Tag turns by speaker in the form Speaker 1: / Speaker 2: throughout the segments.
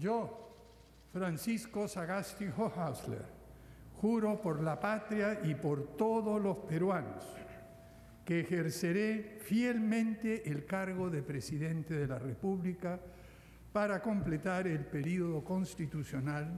Speaker 1: Yo, Francisco Sagasti Hochhäusler, juro por la patria y por todos los peruanos que ejerceré fielmente el cargo de Presidente de la República para completar el período constitucional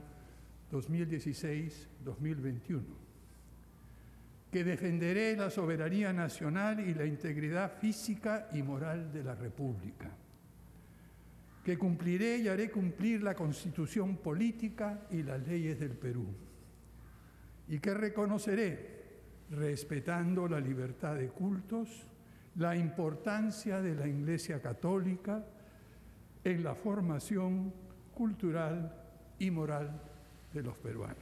Speaker 1: 2016-2021, que defenderé la soberanía nacional y la integridad física y moral de la República, que cumpliré y haré cumplir la Constitución política y las leyes del Perú, y que reconoceré, respetando la libertad de cultos, la importancia de la Iglesia Católica en la formación cultural y moral de los peruanos.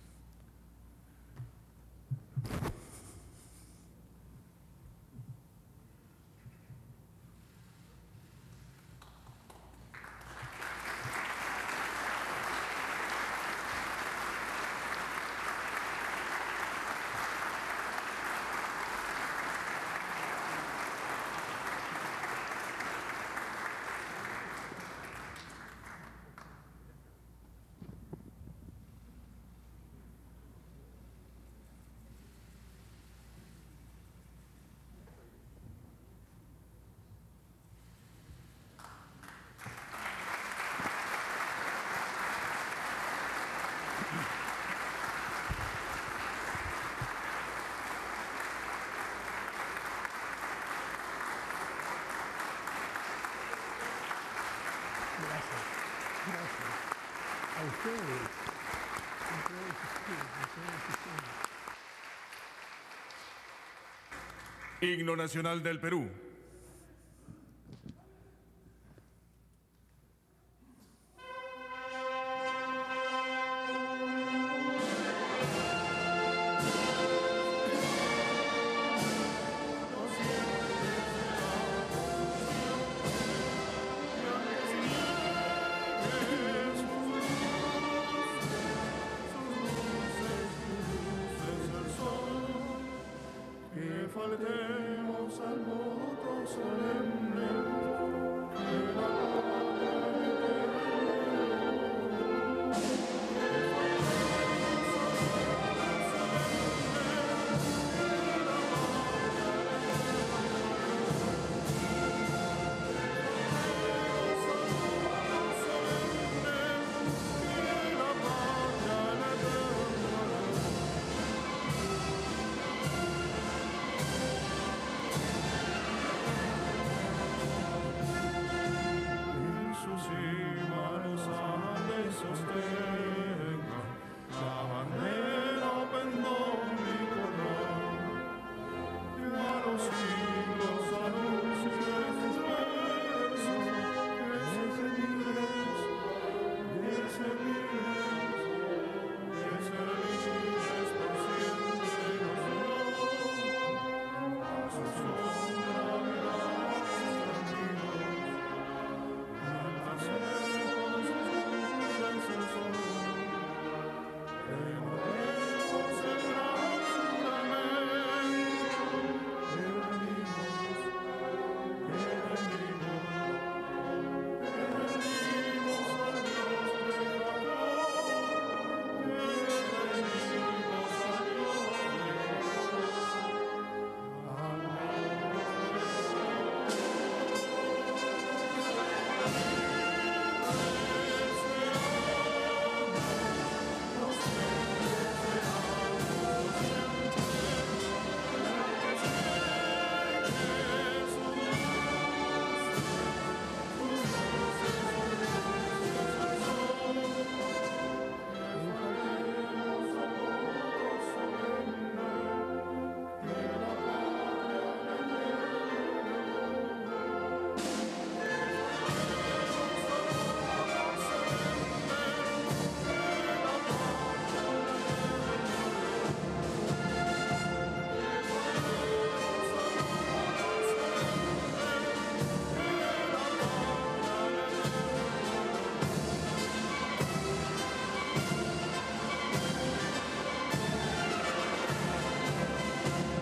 Speaker 2: Himno Nacional del Perú.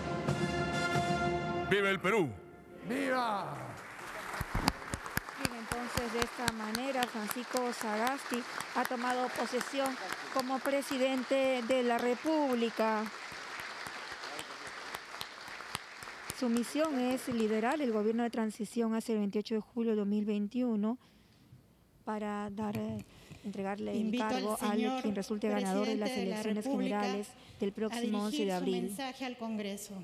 Speaker 2: ¡Viva el Perú!
Speaker 1: ¡Viva!
Speaker 3: Bien, Entonces, de esta manera, Francisco Sagasti ha tomado posesión como presidente de la República. Su misión es liderar el gobierno de transición hacia el 28 de julio de 2021 para entregarle el cargo al quien resulte ganador de las elecciones generales del próximo 11 de abril.
Speaker 4: Su mensaje al Congreso.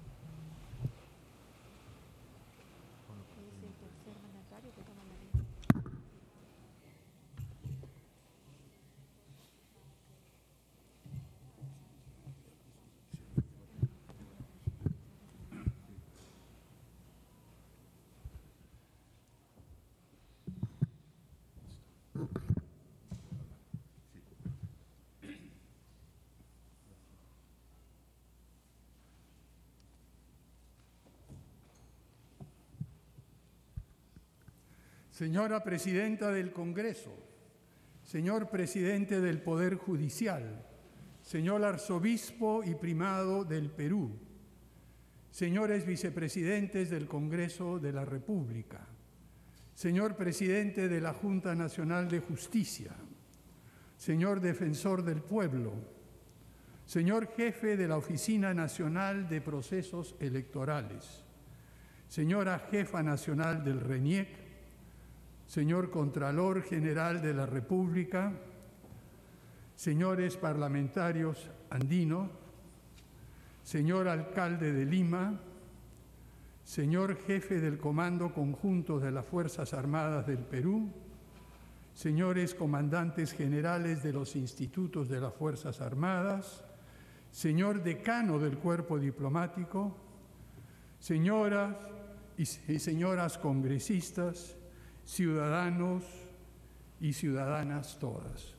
Speaker 1: Señora Presidenta del Congreso, señor Presidente del Poder Judicial, señor Arzobispo y Primado del Perú, señores Vicepresidentes del Congreso de la República, señor Presidente de la Junta Nacional de Justicia, señor Defensor del Pueblo, señor Jefe de la Oficina Nacional de Procesos Electorales, señora Jefa Nacional del RENIEC, señor Contralor General de la República, señores parlamentarios andinos, señor Alcalde de Lima, señor Jefe del Comando Conjunto de las Fuerzas Armadas del Perú, señores Comandantes Generales de los Institutos de las Fuerzas Armadas, señor Decano del Cuerpo Diplomático, señoras y señoras congresistas, ciudadanos y ciudadanas todas.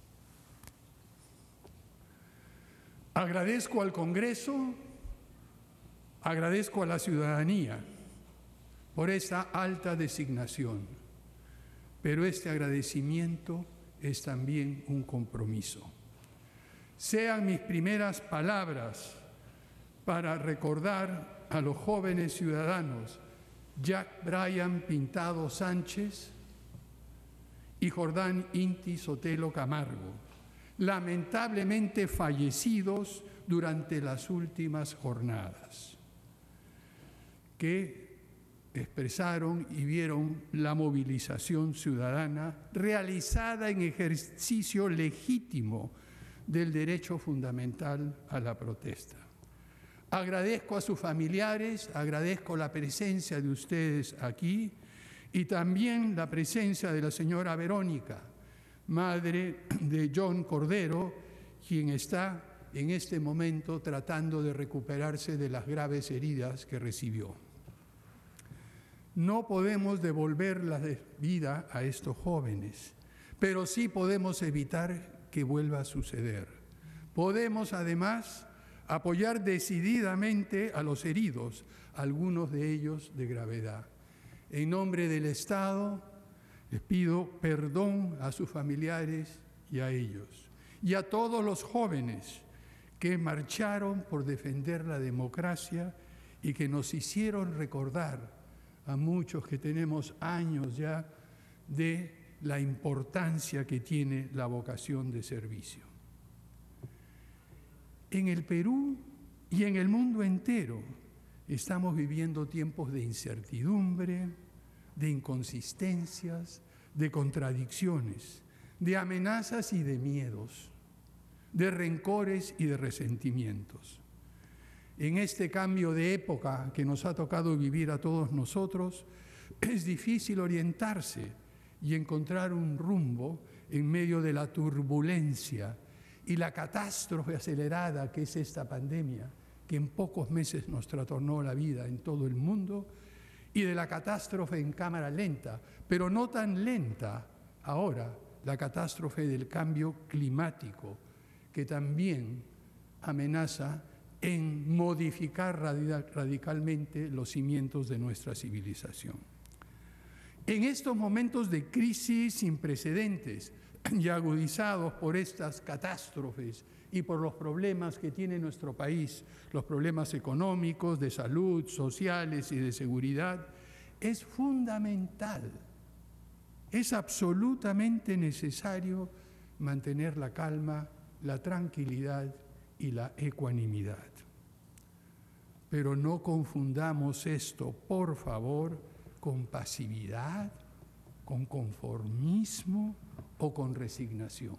Speaker 1: Agradezco al Congreso, agradezco a la ciudadanía por esta alta designación, pero este agradecimiento es también un compromiso. Sean mis primeras palabras para recordar a los jóvenes ciudadanos Jack Bryan Pintado Sánchez y Jordán Inti Sotelo Camargo, lamentablemente fallecidos durante las últimas jornadas, que expresaron y vieron la movilización ciudadana realizada en ejercicio legítimo del derecho fundamental a la protesta. Agradezco a sus familiares, agradezco la presencia de ustedes aquí y también la presencia de la señora Verónica, madre de John Cordero, quien está en este momento tratando de recuperarse de las graves heridas que recibió. No podemos devolver la vida a estos jóvenes, pero sí podemos evitar que vuelva a suceder. Podemos además apoyar decididamente a los heridos, algunos de ellos de gravedad. En nombre del Estado, les pido perdón a sus familiares y a ellos, y a todos los jóvenes que marcharon por defender la democracia y que nos hicieron recordar a muchos que tenemos años ya de la importancia que tiene la vocación de servicio. En el Perú y en el mundo entero estamos viviendo tiempos de incertidumbre, de inconsistencias, de contradicciones, de amenazas y de miedos, de rencores y de resentimientos. En este cambio de época que nos ha tocado vivir a todos nosotros, es difícil orientarse y encontrar un rumbo en medio de la turbulencia y la catástrofe acelerada que es esta pandemia, que en pocos meses nos trastornó la vida en todo el mundo, y de la catástrofe en cámara lenta, pero no tan lenta ahora, la catástrofe del cambio climático, que también amenaza en modificar radicalmente los cimientos de nuestra civilización. En estos momentos de crisis sin precedentes y agudizados por estas catástrofes y por los problemas que tiene nuestro país, los problemas económicos, de salud, sociales y de seguridad, es fundamental Es absolutamente necesario mantener la calma, la tranquilidad y la ecuanimidad. Pero no confundamos esto, por favor, con pasividad, con conformismo o con resignación.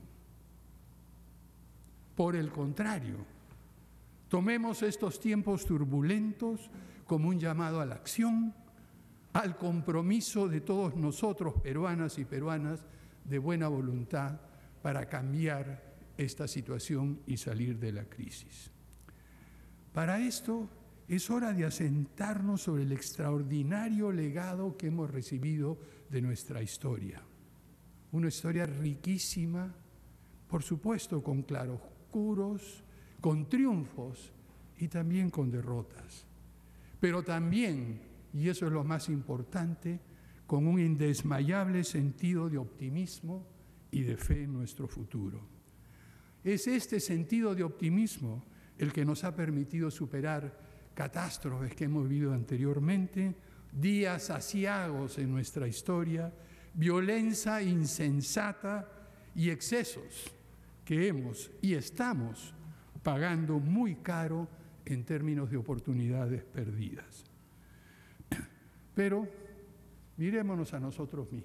Speaker 1: Por el contrario, tomemos estos tiempos turbulentos como un llamado a la acción, al compromiso de todos nosotros, peruanas y peruanas, de buena voluntad para cambiar esta situación y salir de la crisis. Para esto es hora de asentarnos sobre el extraordinario legado que hemos recibido de nuestra historia. Una historia riquísima, por supuesto con claroscuros, con triunfos y también con derrotas. Pero también, y eso es lo más importante, con un indesmayable sentido de optimismo y de fe en nuestro futuro. Es este sentido de optimismo el que nos ha permitido superar catástrofes que hemos vivido anteriormente, días aciagos en nuestra historia, violencia insensata y excesos que hemos y estamos pagando muy caro en términos de oportunidades perdidas. Pero mirémonos a nosotros mismos.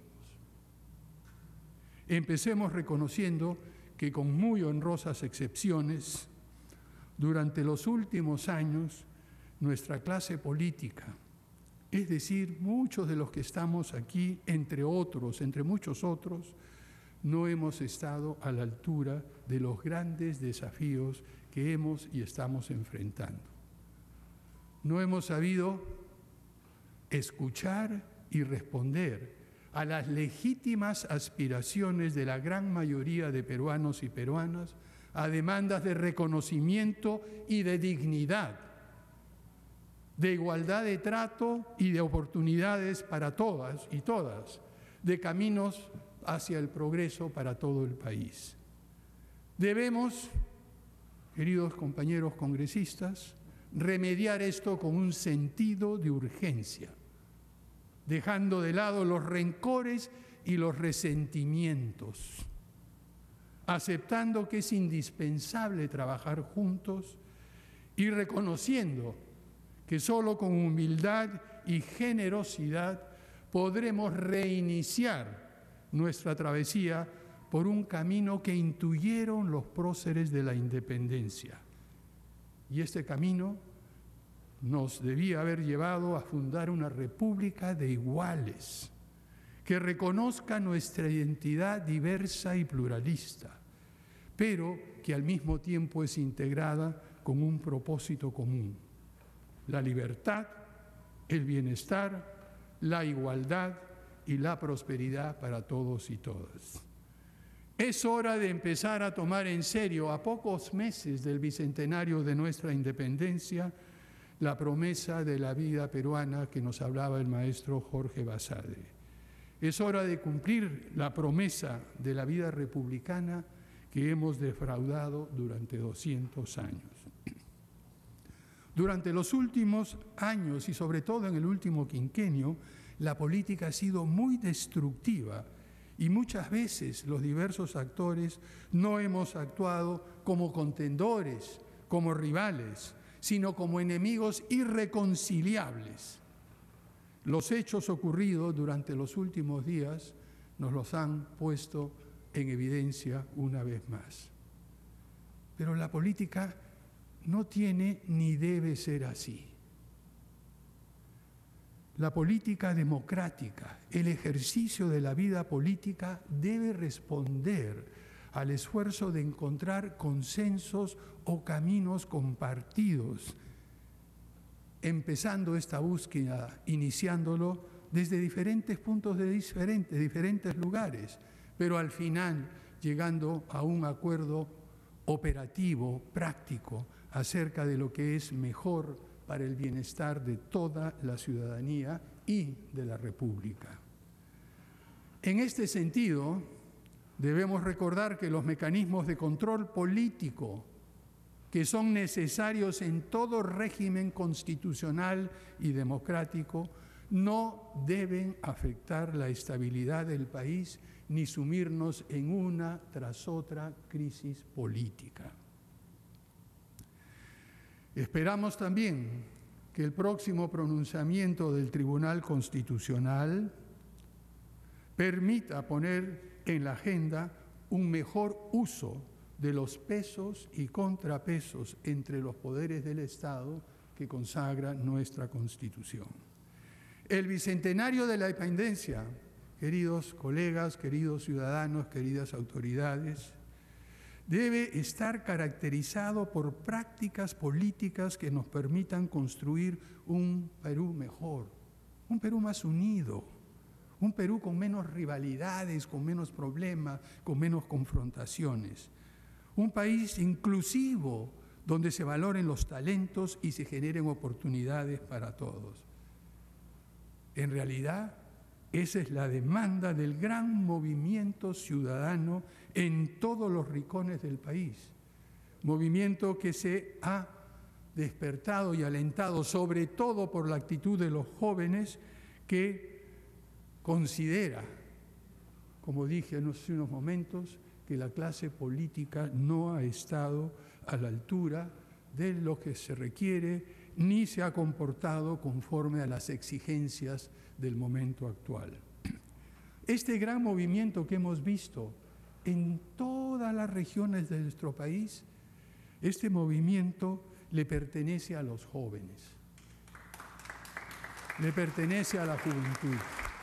Speaker 1: Empecemos reconociendo que con muy honrosas excepciones, durante los últimos años, nuestra clase política, es decir, muchos de los que estamos aquí, entre otros, entre muchos otros, no hemos estado a la altura de los grandes desafíos que hemos y estamos enfrentando. No hemos sabido escuchar y responder a las legítimas aspiraciones de la gran mayoría de peruanos y peruanas, a demandas de reconocimiento y de dignidad, de igualdad de trato y de oportunidades para todas y todas, de caminos hacia el progreso para todo el país. Debemos, queridos compañeros congresistas, remediar esto con un sentido de urgencia, dejando de lado los rencores y los resentimientos, aceptando que es indispensable trabajar juntos y reconociendo que solo con humildad y generosidad podremos reiniciar nuestra travesía por un camino que intuyeron los próceres de la independencia. Y este camino nos debía haber llevado a fundar una república de iguales, que reconozca nuestra identidad diversa y pluralista, pero que al mismo tiempo es integrada con un propósito común: la libertad, el bienestar, la igualdad y la prosperidad para todos y todas. Es hora de empezar a tomar en serio, a pocos meses del bicentenario de nuestra independencia, la promesa de la vida peruana que nos hablaba el maestro Jorge Basadre. Es hora de cumplir la promesa de la vida republicana que hemos defraudado durante 200 años. Durante los últimos años y sobre todo en el último quinquenio, la política ha sido muy destructiva y muchas veces los diversos actores no hemos actuado como contendores, como rivales, sino como enemigos irreconciliables. Los hechos ocurridos durante los últimos días nos los han puesto en evidencia una vez más. Pero la política no tiene ni debe ser así. La política democrática, el ejercicio de la vida política debe responder al esfuerzo de encontrar consensos o caminos compartidos, empezando esta búsqueda, iniciándolo desde diferentes puntos de diferentes lugares, pero al final llegando a un acuerdo operativo, práctico, acerca de lo que es mejor para el bienestar de toda la ciudadanía y de la República. En este sentido, debemos recordar que los mecanismos de control político que son necesarios en todo régimen constitucional y democrático no deben afectar la estabilidad del país ni sumirnos en una tras otra crisis política. Esperamos también que el próximo pronunciamiento del Tribunal Constitucional permita poner en la agenda un mejor uso de los pesos y contrapesos entre los poderes del Estado que consagra nuestra Constitución. El bicentenario de la independencia, queridos colegas, queridos ciudadanos, queridas autoridades, debe estar caracterizado por prácticas políticas que nos permitan construir un Perú mejor, un Perú más unido, un Perú con menos rivalidades, con menos problemas, con menos confrontaciones. Un país inclusivo, donde se valoren los talentos y se generen oportunidades para todos. En realidad, esa es la demanda del gran movimiento ciudadano en todos los rincones del país. Movimiento que se ha despertado y alentado sobre todo por la actitud de los jóvenes que considera, como dije hace unos momentos, que la clase política no ha estado a la altura de lo que se requiere ni se ha comportado conforme a las exigencias del momento actual. Este gran movimiento que hemos visto en todas las regiones de nuestro país, este movimiento le pertenece a los jóvenes, le pertenece a la juventud.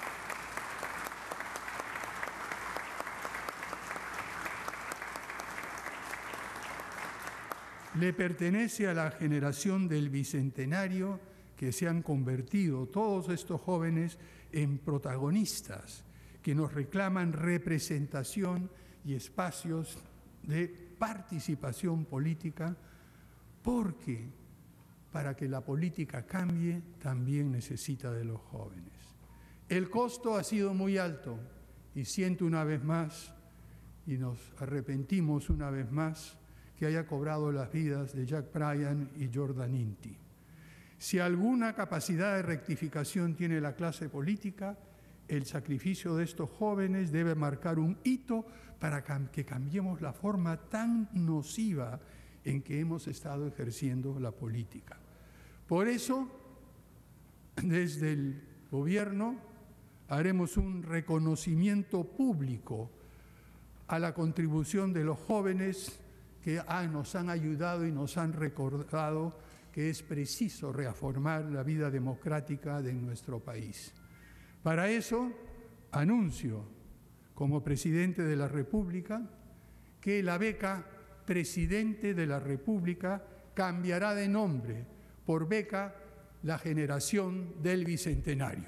Speaker 1: Le pertenece a la generación del Bicentenario que se han convertido todos estos jóvenes en protagonistas que nos reclaman representación y espacios de participación política, porque para que la política cambie también necesita de los jóvenes. El costo ha sido muy alto y siento una vez más, y nos arrepentimos una vez más, que haya cobrado las vidas de Jack Bryan y Jordan Inti. Si alguna capacidad de rectificación tiene la clase política, el sacrificio de estos jóvenes debe marcar un hito para que cambiemos la forma tan nociva en que hemos estado ejerciendo la política. Por eso, desde el gobierno, haremos un reconocimiento público a la contribución de los jóvenes que nos han ayudado y nos han recordado que es preciso reformar la vida democrática de nuestro país. Para eso, anuncio, como presidente de la República, que la beca Presidente de la República cambiará de nombre por beca La Generación del Bicentenario.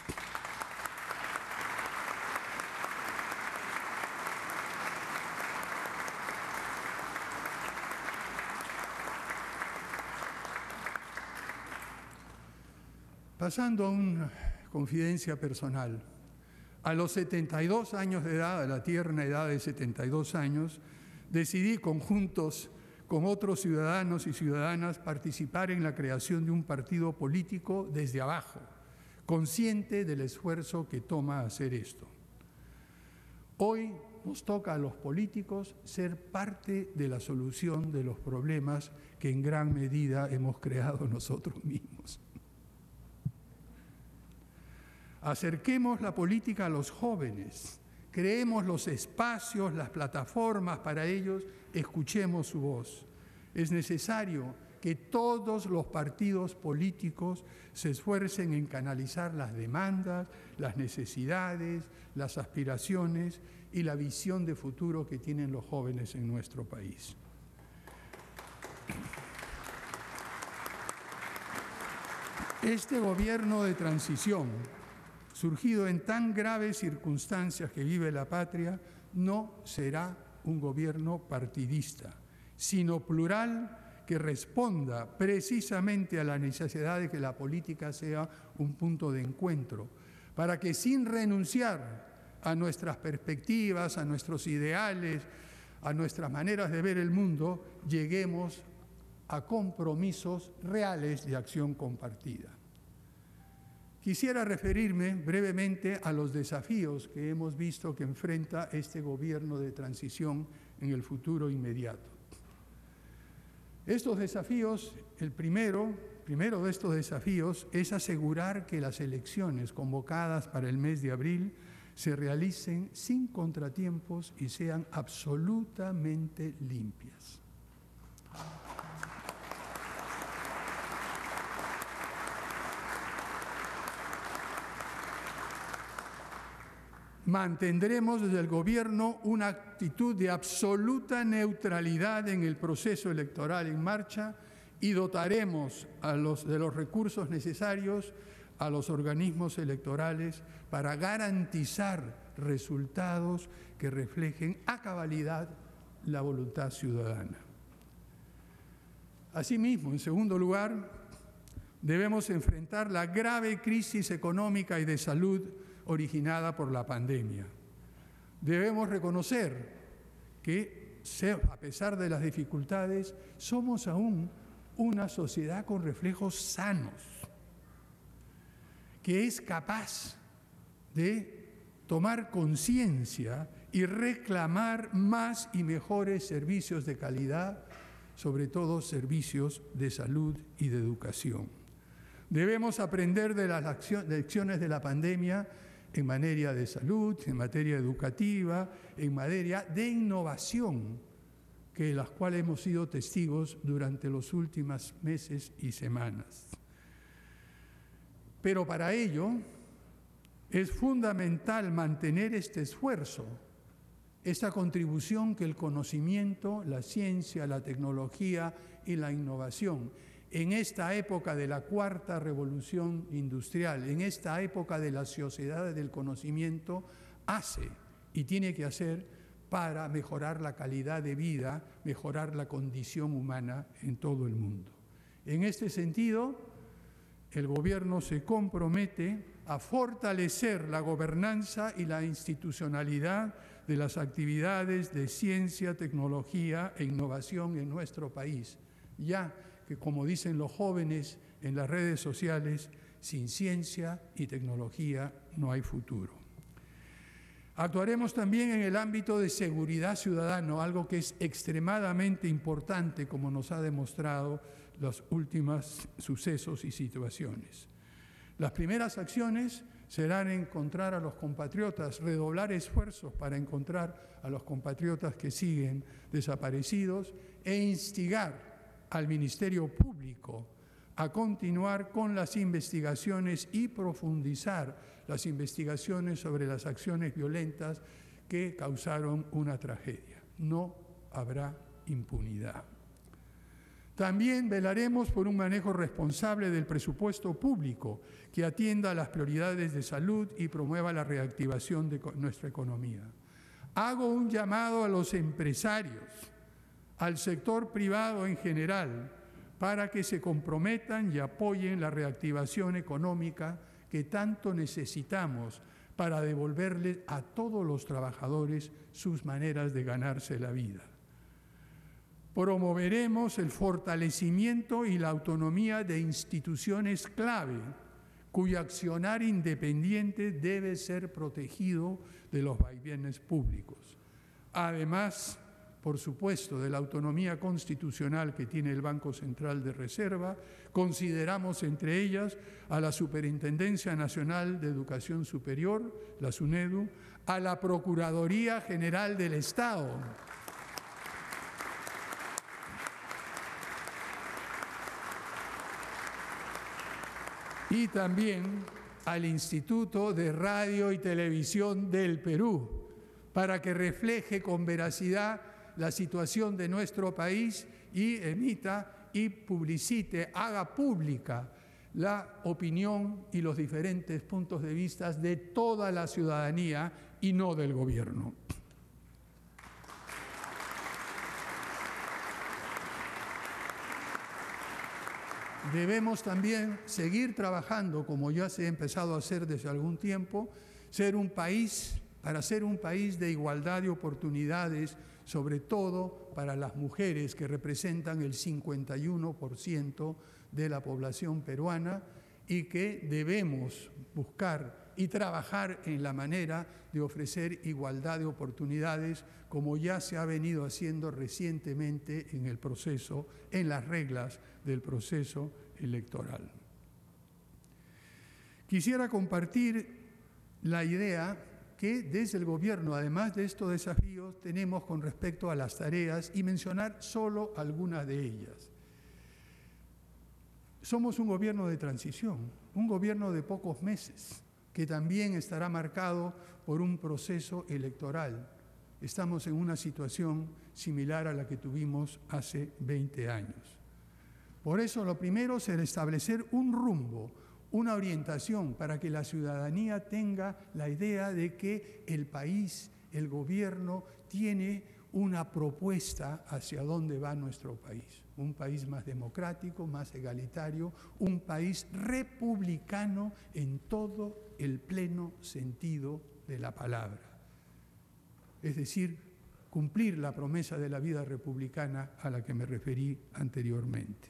Speaker 1: Pasando a una confidencia personal, a los 72 años de edad, a la tierna edad de 72 años, decidí conjuntos con otros ciudadanos y ciudadanas participar en la creación de un partido político desde abajo, consciente del esfuerzo que toma hacer esto. Hoy nos toca a los políticos ser parte de la solución de los problemas que en gran medida hemos creado nosotros mismos. Acerquemos la política a los jóvenes, creemos los espacios, las plataformas para ellos, escuchemos su voz. Es necesario que todos los partidos políticos se esfuercen en canalizar las demandas, las necesidades, las aspiraciones y la visión de futuro que tienen los jóvenes en nuestro país. Este gobierno de transición, surgido en tan graves circunstancias que vive la patria, no será un gobierno partidista, sino plural, que responda precisamente a la necesidad de que la política sea un punto de encuentro, para que sin renunciar a nuestras perspectivas, a nuestros ideales, a nuestras maneras de ver el mundo, lleguemos a compromisos reales de acción compartida. Quisiera referirme brevemente a los desafíos que hemos visto que enfrenta este gobierno de transición en el futuro inmediato. Estos desafíos, el primero de estos desafíos es asegurar que las elecciones convocadas para el mes de abril se realicen sin contratiempos y sean absolutamente limpias. Mantendremos desde el Gobierno una actitud de absoluta neutralidad en el proceso electoral en marcha y dotaremos de los recursos necesarios a los organismos electorales para garantizar resultados que reflejen a cabalidad la voluntad ciudadana. Asimismo, en segundo lugar, debemos enfrentar la grave crisis económica y de salud originada por la pandemia. Debemos reconocer que, a pesar de las dificultades, somos aún una sociedad con reflejos sanos, que es capaz de tomar conciencia y reclamar más y mejores servicios de calidad, sobre todo servicios de salud y de educación. Debemos aprender de las lecciones de la pandemia en materia de salud, en materia educativa, en materia de innovación, de las cuales hemos sido testigos durante los últimos meses y semanas. Pero para ello es fundamental mantener este esfuerzo, esta contribución que el conocimiento, la ciencia, la tecnología y la innovación en esta época de la cuarta revolución industrial, en esta época de las sociedades del conocimiento, hace y tiene que hacer para mejorar la calidad de vida, mejorar la condición humana en todo el mundo. En este sentido, el Gobierno se compromete a fortalecer la gobernanza y la institucionalidad de las actividades de ciencia, tecnología e innovación en nuestro país, ya que, como dicen los jóvenes en las redes sociales, sin ciencia y tecnología no hay futuro. Actuaremos también en el ámbito de seguridad ciudadana, algo que es extremadamente importante, como nos ha demostrado los últimos sucesos y situaciones. Las primeras acciones serán encontrar a los compatriotas, redoblar esfuerzos para encontrar a los compatriotas que siguen desaparecidos e instigar al Ministerio Público a continuar con las investigaciones y profundizar las investigaciones sobre las acciones violentas que causaron una tragedia. No habrá impunidad. También velaremos por un manejo responsable del presupuesto público que atienda a las prioridades de salud y promueva la reactivación de nuestra economía. Hago un llamado a los empresarios, al sector privado en general, para que se comprometan y apoyen la reactivación económica que tanto necesitamos para devolverle a todos los trabajadores sus maneras de ganarse la vida. Promoveremos el fortalecimiento y la autonomía de instituciones clave, cuyo accionar independiente debe ser protegido de los vaivenes públicos. Además, por supuesto, de la autonomía constitucional que tiene el Banco Central de Reserva, consideramos entre ellas a la Superintendencia Nacional de Educación Superior, la SUNEDU, a la Procuraduría General del Estado, y también al Instituto de Radio y Televisión del Perú, para que refleje con veracidad la situación de nuestro país y emita y publicite, haga pública la opinión y los diferentes puntos de vista de toda la ciudadanía y no del Gobierno. Debemos también seguir trabajando, como ya se ha empezado a hacer desde algún tiempo, para ser un país de igualdad de oportunidades, sobre todo para las mujeres, que representan el 51% de la población peruana, y que debemos buscar y trabajar en la manera de ofrecer igualdad de oportunidades, como ya se ha venido haciendo recientemente en el proceso, en las reglas del proceso electoral. Quisiera compartir la idea que desde el gobierno, además de estos desafíos, tenemos con respecto a las tareas y mencionar solo algunas de ellas. Somos un gobierno de transición, un gobierno de pocos meses, que también estará marcado por un proceso electoral. Estamos en una situación similar a la que tuvimos hace 20 años. Por eso, lo primero será establecer un rumbo, una orientación para que la ciudadanía tenga la idea de que el país, el gobierno, tiene una propuesta hacia dónde va nuestro país. Un país más democrático, más egalitario, un país republicano en todo el pleno sentido de la palabra. Es decir, cumplir la promesa de la vida republicana a la que me referí anteriormente.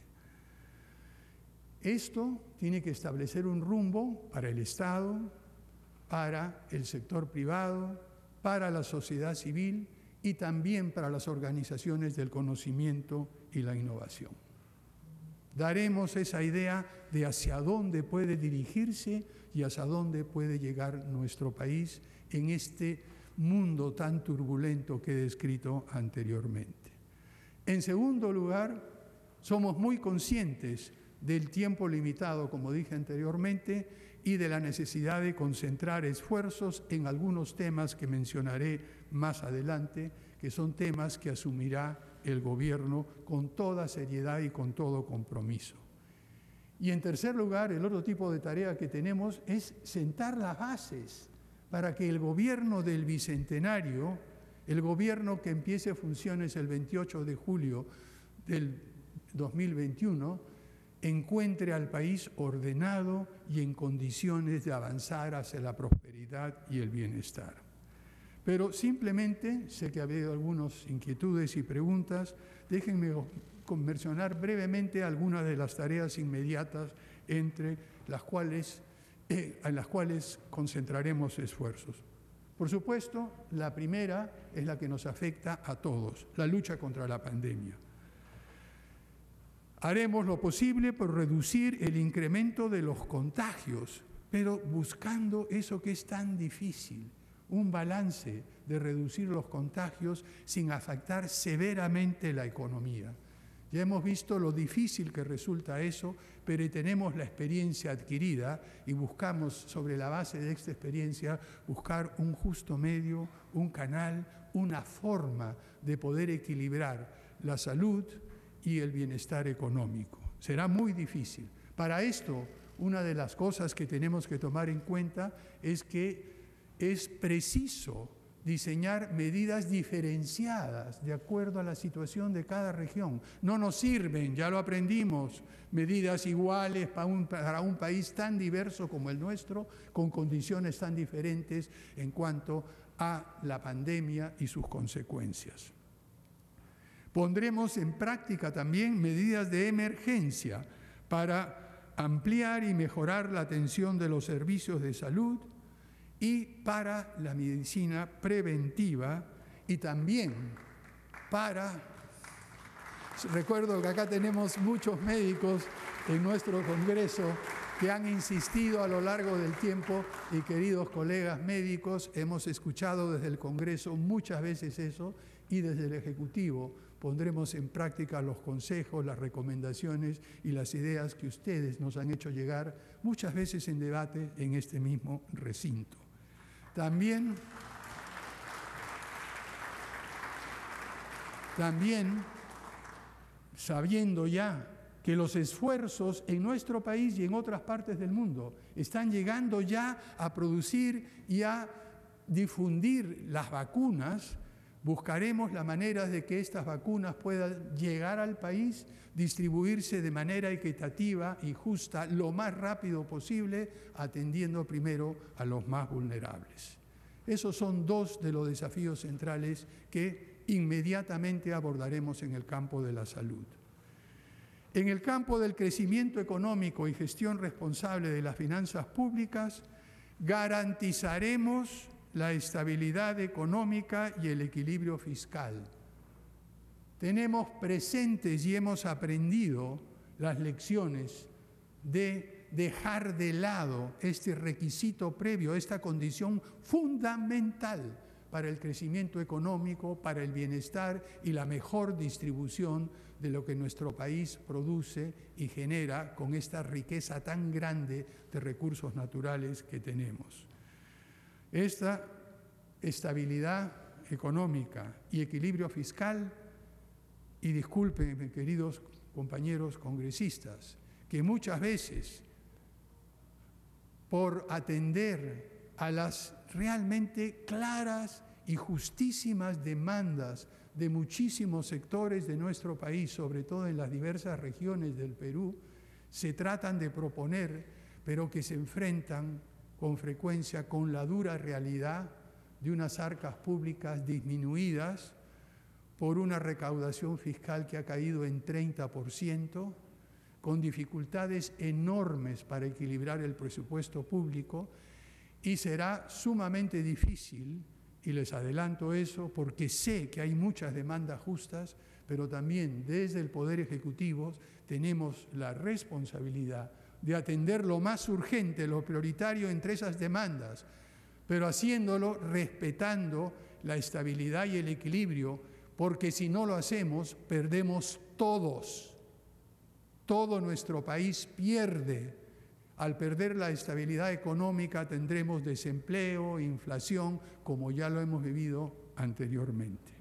Speaker 1: Esto tiene que establecer un rumbo para el Estado, para el sector privado, para la sociedad civil y también para las organizaciones del conocimiento y la innovación. Daremos esa idea de hacia dónde puede dirigirse y hacia dónde puede llegar nuestro país en este mundo tan turbulento que he descrito anteriormente. En segundo lugar, somos muy conscientes del tiempo limitado, como dije anteriormente, y de la necesidad de concentrar esfuerzos en algunos temas que mencionaré más adelante, que son temas que asumirá el gobierno con toda seriedad y con todo compromiso. Y en tercer lugar, el otro tipo de tarea que tenemos es sentar las bases para que el gobierno del Bicentenario, el gobierno que empiece funciones el 28 de julio del 2021, encuentre al país ordenado y en condiciones de avanzar hacia la prosperidad y el bienestar. Pero simplemente, sé que ha habido algunas inquietudes y preguntas, déjenme mencionar brevemente algunas de las tareas inmediatas en las cuales concentraremos esfuerzos. Por supuesto, la primera es la que nos afecta a todos, la lucha contra la pandemia. Haremos lo posible por reducir el incremento de los contagios, pero buscando eso que es tan difícil, un balance de reducir los contagios sin afectar severamente la economía. Ya hemos visto lo difícil que resulta eso, pero tenemos la experiencia adquirida y buscamos, sobre la base de esta experiencia, buscar un justo medio, un canal, una forma de poder equilibrar la salud y el bienestar económico. Será muy difícil. Para esto, una de las cosas que tenemos que tomar en cuenta es que es preciso diseñar medidas diferenciadas de acuerdo a la situación de cada región. No nos sirven, ya lo aprendimos, medidas iguales para un país tan diverso como el nuestro, con condiciones tan diferentes en cuanto a la pandemia y sus consecuencias. Pondremos en práctica también medidas de emergencia para ampliar y mejorar la atención de los servicios de salud y para la medicina preventiva y también para... Recuerdo que acá tenemos muchos médicos en nuestro Congreso que han insistido a lo largo del tiempo y queridos colegas médicos, hemos escuchado desde el Congreso muchas veces eso y desde el Ejecutivo pondremos en práctica los consejos, las recomendaciones y las ideas que ustedes nos han hecho llegar muchas veces en debate en este mismo recinto. También sabiendo ya que los esfuerzos en nuestro país y en otras partes del mundo están llegando ya a producir y a difundir las vacunas, buscaremos la manera de que estas vacunas puedan llegar al país, distribuirse de manera equitativa y justa lo más rápido posible, atendiendo primero a los más vulnerables. Esos son dos de los desafíos centrales que inmediatamente abordaremos en el campo de la salud. En el campo del crecimiento económico y gestión responsable de las finanzas públicas, garantizaremos la estabilidad económica y el equilibrio fiscal. Tenemos presentes y hemos aprendido las lecciones de dejar de lado este requisito previo, esta condición fundamental para el crecimiento económico, para el bienestar y la mejor distribución de lo que nuestro país produce y genera con esta riqueza tan grande de recursos naturales que tenemos. Esta estabilidad económica y equilibrio fiscal, y disculpen, queridos compañeros congresistas, que muchas veces, por atender a las realmente claras y justísimas demandas de muchísimos sectores de nuestro país, sobre todo en las diversas regiones del Perú, se tratan de proponer, pero que se enfrentan con frecuencia con la dura realidad de unas arcas públicas disminuidas por una recaudación fiscal que ha caído en 30%, con dificultades enormes para equilibrar el presupuesto público, y será sumamente difícil, y les adelanto eso, porque sé que hay muchas demandas justas, pero también desde el Poder Ejecutivo tenemos la responsabilidad de atender lo más urgente, lo prioritario entre esas demandas, pero haciéndolo respetando la estabilidad y el equilibrio, porque si no lo hacemos, perdemos todos. Todo nuestro país pierde. Al perder la estabilidad económica tendremos desempleo, inflación, como ya lo hemos vivido anteriormente.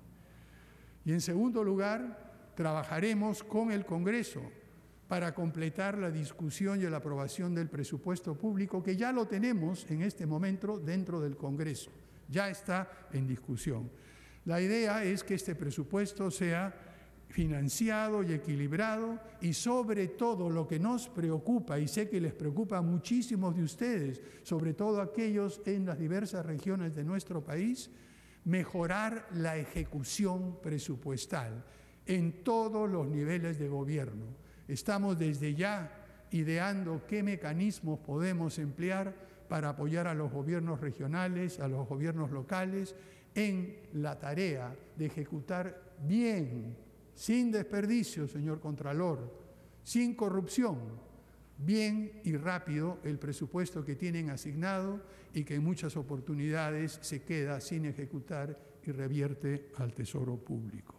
Speaker 1: Y en segundo lugar, trabajaremos con el Congreso para completar la discusión y la aprobación del presupuesto público, que ya lo tenemos en este momento dentro del Congreso, ya está en discusión. La idea es que este presupuesto sea financiado y equilibrado, y sobre todo lo que nos preocupa, y sé que les preocupa a muchísimos de ustedes, sobre todo aquellos en las diversas regiones de nuestro país, mejorar la ejecución presupuestal en todos los niveles de gobierno. Estamos desde ya ideando qué mecanismos podemos emplear para apoyar a los gobiernos regionales, a los gobiernos locales, en la tarea de ejecutar bien, sin desperdicio, señor Contralor, sin corrupción, bien y rápido el presupuesto que tienen asignado y que en muchas oportunidades se queda sin ejecutar y revierte al Tesoro Público.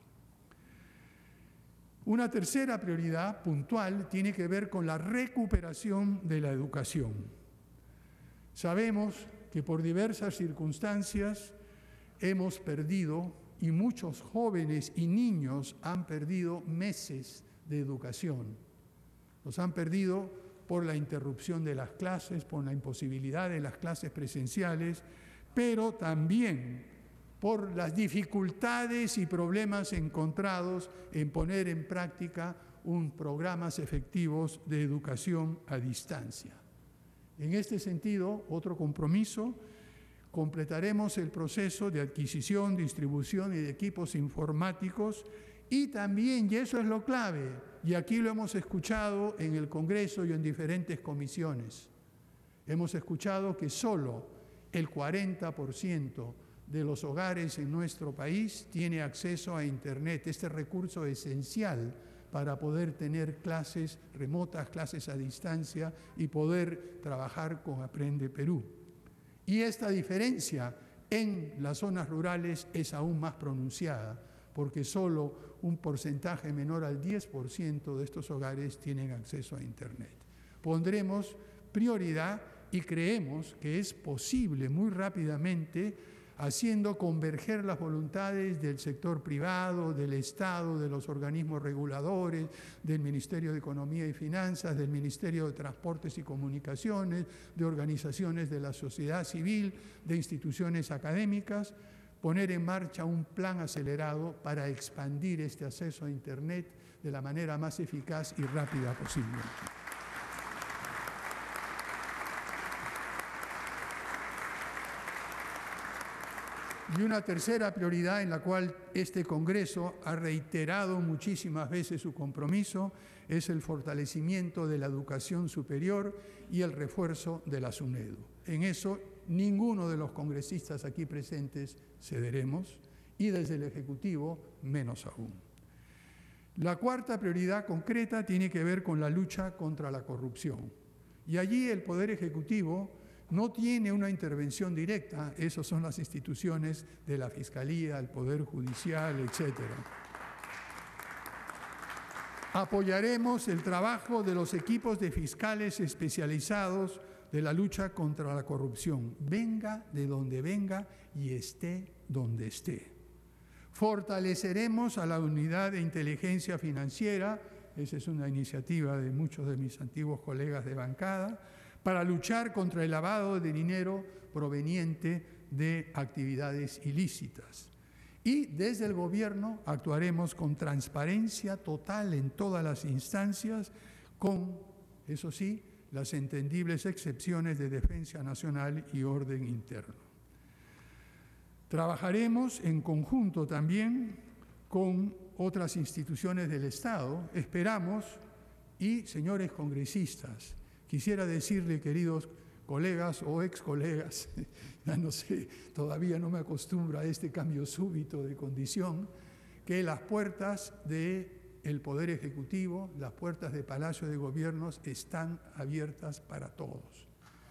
Speaker 1: Una tercera prioridad puntual tiene que ver con la recuperación de la educación. Sabemos que por diversas circunstancias hemos perdido, y muchos jóvenes y niños han perdido meses de educación. Los han perdido por la interrupción de las clases, por la imposibilidad de las clases presenciales, pero también por las dificultades y problemas encontrados en poner en práctica programas efectivos de educación a distancia. En este sentido, otro compromiso: completaremos el proceso de adquisición, distribución y de equipos informáticos, y también, y eso es lo clave, y aquí lo hemos escuchado en el Congreso y en diferentes comisiones, hemos escuchado que solo el 40% de los hogares en nuestro país tiene acceso a Internet, este recurso esencial para poder tener clases remotas, clases a distancia y poder trabajar con Aprende Perú. Y esta diferencia en las zonas rurales es aún más pronunciada, porque solo un porcentaje menor al 10% de estos hogares tienen acceso a Internet. Pondremos prioridad y creemos que es posible muy rápidamente, haciendo converger las voluntades del sector privado, del Estado, de los organismos reguladores, del Ministerio de Economía y Finanzas, del Ministerio de Transportes y Comunicaciones, de organizaciones de la sociedad civil, de instituciones académicas, poner en marcha un plan acelerado para expandir este acceso a Internet de la manera más eficaz y rápida posible. Y una tercera prioridad en la cual este Congreso ha reiterado muchísimas veces su compromiso es el fortalecimiento de la educación superior y el refuerzo de la SUNEDU. En eso ninguno de los congresistas aquí presentes cederemos y desde el Ejecutivo menos aún. La cuarta prioridad concreta tiene que ver con la lucha contra la corrupción. Y allí el Poder Ejecutivo no tiene una intervención directa, esas son las instituciones de la Fiscalía, el Poder Judicial, etc. Apoyaremos el trabajo de los equipos de fiscales especializados de la lucha contra la corrupción, venga de donde venga y esté donde esté. Fortaleceremos a la unidad de inteligencia financiera, esa es una iniciativa de muchos de mis antiguos colegas de bancada, para luchar contra el lavado de dinero proveniente de actividades ilícitas. Y desde el Gobierno actuaremos con transparencia total en todas las instancias, con, eso sí, las entendibles excepciones de defensa nacional y orden interno. Trabajaremos en conjunto también con otras instituciones del Estado. Esperamos, y señores congresistas, quisiera decirle, queridos colegas o ex colegas, ya no sé, todavía no me acostumbro a este cambio súbito de condición, que las puertas del Poder Ejecutivo, las puertas de Palacio de Gobiernos están abiertas para todos.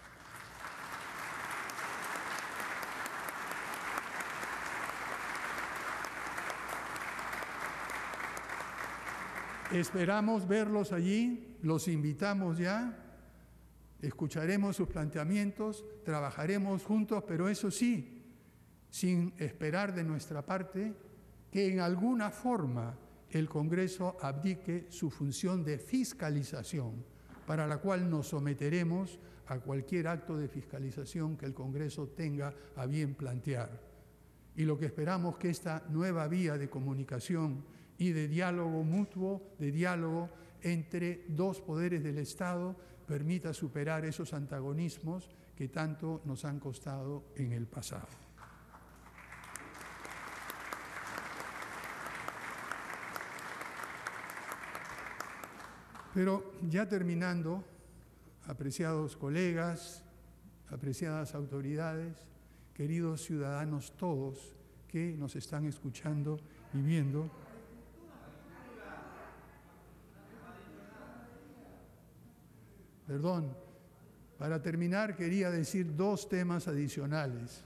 Speaker 1: Esperamos verlos allí, los invitamos ya, escucharemos sus planteamientos, trabajaremos juntos, pero eso sí, sin esperar de nuestra parte que en alguna forma el Congreso abdique su función de fiscalización, para la cual nos someteremos a cualquier acto de fiscalización que el Congreso tenga a bien plantear. Y lo que esperamos que esta nueva vía de comunicación y de diálogo mutuo, de diálogo entre dos poderes del Estado, permita superar esos antagonismos que tanto nos han costado en el pasado. Pero ya terminando, apreciados colegas, apreciadas autoridades, queridos ciudadanos todos que nos están escuchando y viendo, perdón, para terminar quería decir dos temas adicionales.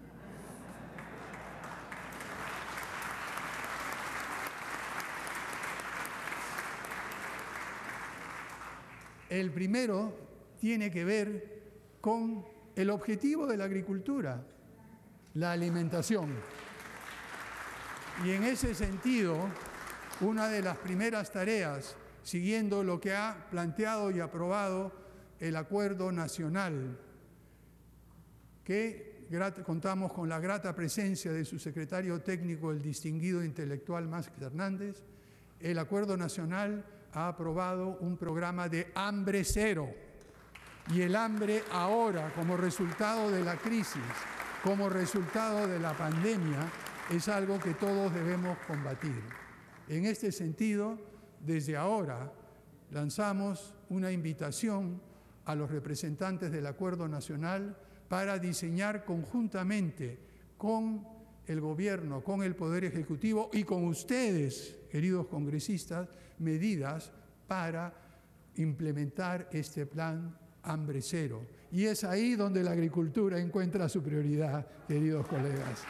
Speaker 1: El primero tiene que ver con el objetivo de la agricultura, la alimentación. Y en ese sentido, una de las primeras tareas, siguiendo lo que ha planteado y aprobado el Acuerdo Nacional, que contamos con la grata presencia de su secretario técnico, el distinguido intelectual Máximo Hernández, el Acuerdo Nacional ha aprobado un programa de hambre cero. Y el hambre ahora, como resultado de la crisis, como resultado de la pandemia, es algo que todos debemos combatir. En este sentido, desde ahora lanzamos una invitación a los representantes del Acuerdo Nacional para diseñar conjuntamente con el Gobierno, con el Poder Ejecutivo y con ustedes, queridos congresistas, medidas para implementar este plan hambre cero. Y es ahí donde la agricultura encuentra su prioridad, queridos colegas.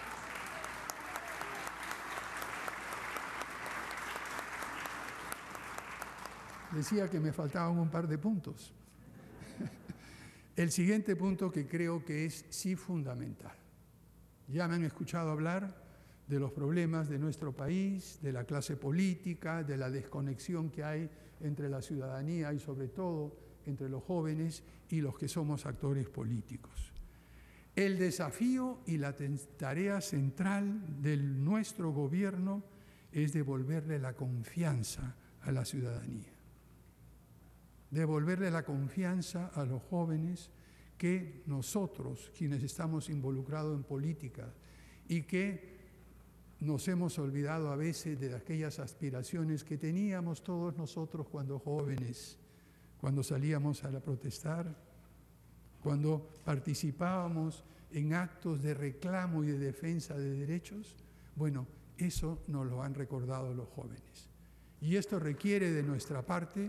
Speaker 1: Decía que me faltaban un par de puntos. El siguiente punto que creo que es sí fundamental. Ya me han escuchado hablar de los problemas de nuestro país, de la clase política, de la desconexión que hay entre la ciudadanía y sobre todo entre los jóvenes y los que somos actores políticos. El desafío y la tarea central de nuestro gobierno es devolverle la confianza a la ciudadanía. Devolverle la confianza a los jóvenes que nosotros, quienes estamos involucrados en política y que nos hemos olvidado a veces de aquellas aspiraciones que teníamos todos nosotros cuando jóvenes, cuando salíamos a protestar, cuando participábamos en actos de reclamo y de defensa de derechos. Bueno, eso nos lo han recordado los jóvenes. Y esto requiere de nuestra parte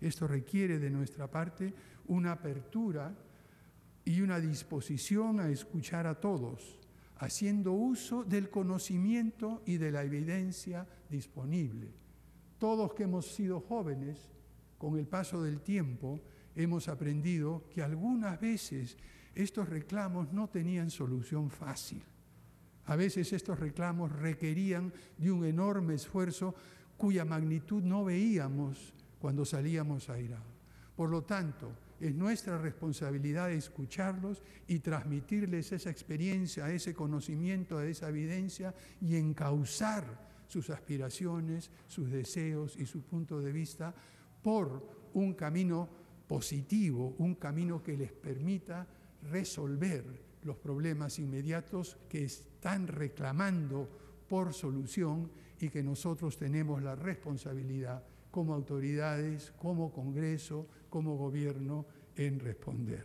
Speaker 1: una apertura y una disposición a escuchar a todos, haciendo uso del conocimiento y de la evidencia disponible. Todos que hemos sido jóvenes, con el paso del tiempo, hemos aprendido que algunas veces estos reclamos no tenían solución fácil. A veces estos reclamos requerían de un enorme esfuerzo cuya magnitud no veíamos cuando salíamos airados. Por lo tanto, es nuestra responsabilidad escucharlos y transmitirles esa experiencia, ese conocimiento, esa evidencia y encauzar sus aspiraciones, sus deseos y su punto de vista por un camino positivo, un camino que les permita resolver los problemas inmediatos que están reclamando por solución y que nosotros tenemos la responsabilidad como autoridades, como Congreso, como Gobierno, en responder.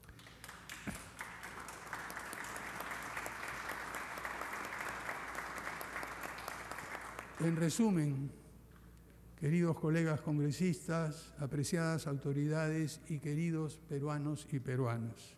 Speaker 1: En resumen, queridos colegas congresistas, apreciadas autoridades y queridos peruanos y peruanas,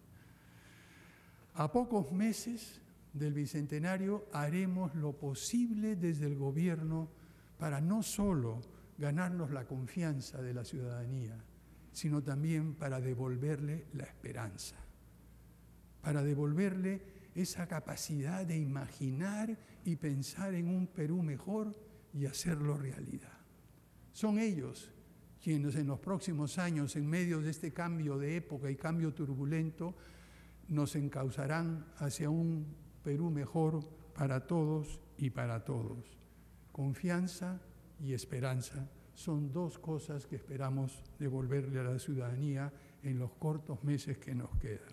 Speaker 1: a pocos meses del Bicentenario haremos lo posible desde el Gobierno para no solo ganarnos la confianza de la ciudadanía, sino también para devolverle la esperanza, para devolverle esa capacidad de imaginar y pensar en un Perú mejor y hacerlo realidad. Son ellos quienes en los próximos años, en medio de este cambio de época y cambio turbulento, nos encauzarán hacia un Perú mejor para todos y para todos. Confianza y esperanza son dos cosas que esperamos devolverle a la ciudadanía en los cortos meses que nos quedan.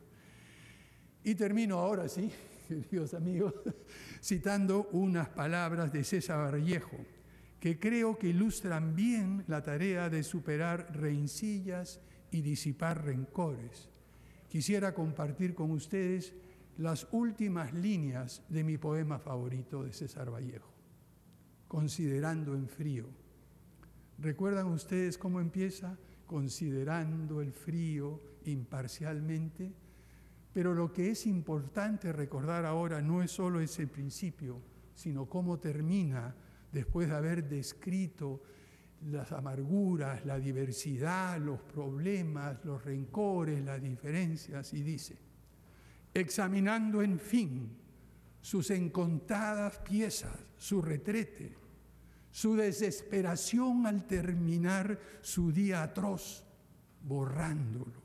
Speaker 1: Y termino ahora sí, queridos amigos, citando unas palabras de César Vallejo, que creo que ilustran bien la tarea de superar rencillas y disipar rencores. Quisiera compartir con ustedes las últimas líneas de mi poema favorito de César Vallejo, Considerando en frío. ¿Recuerdan ustedes cómo empieza? Considerando el frío imparcialmente. Pero lo que es importante recordar ahora no es solo ese principio, sino cómo termina después de haber descrito las amarguras, la diversidad, los problemas, los rencores, las diferencias, y dice: examinando en fin sus incontadas piezas, su retrete, su desesperación al terminar su día atroz, borrándolo,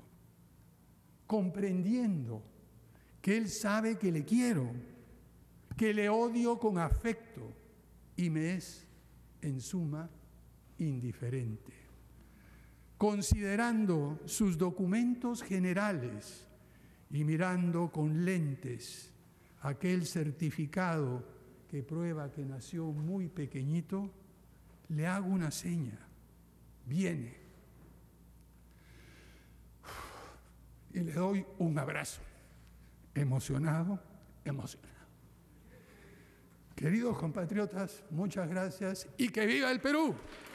Speaker 1: comprendiendo que él sabe que le quiero, que le odio con afecto y me es, en suma, indiferente. Considerando sus documentos generales y mirando con lentes aquel certificado que prueba que nació muy pequeñito, le hago una seña: viene. Y le doy un abrazo, emocionado. Queridos compatriotas, muchas gracias y que viva el Perú.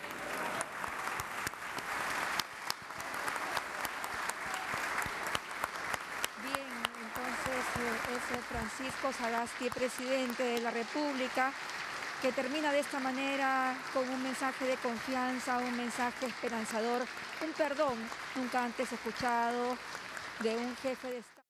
Speaker 3: Es Francisco Sagasti, presidente de la República, que termina de esta manera con un mensaje de confianza, un mensaje esperanzador, un perdón nunca antes escuchado de un jefe de Estado.